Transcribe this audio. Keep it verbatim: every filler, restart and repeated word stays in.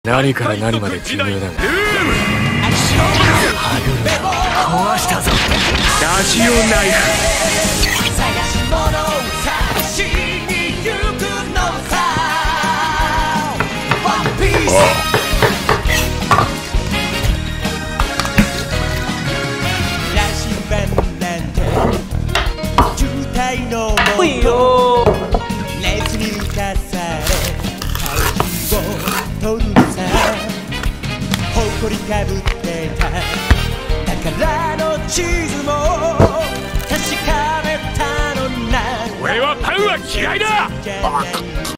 何から何まで重要だが、壊したぞラジオナイフ。探し物を探しに行くのさ。ワンピース。羅針盤なんて渋滞のもと熱に浮かされ顔を取るのさ。誇りかぶってた宝の地図も確かめたのな。俺はパンは嫌いだ。